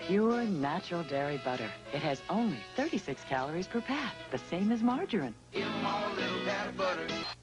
Pure natural dairy butter. It has only 36 calories per pat, the same as margarine. Give 'em all a little pat of butter.